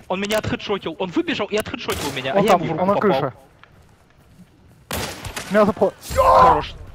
Он меня отхедшотил. Он выбежал и отхедшотил меня. Он а я там, ему в он на руку попал. крыше. Меня запор... Хорош.